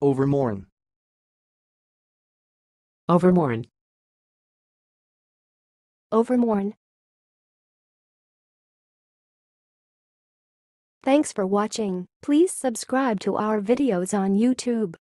overmourn, overmourn, overmourn. Thanks for watching. Please subscribe to our videos on YouTube.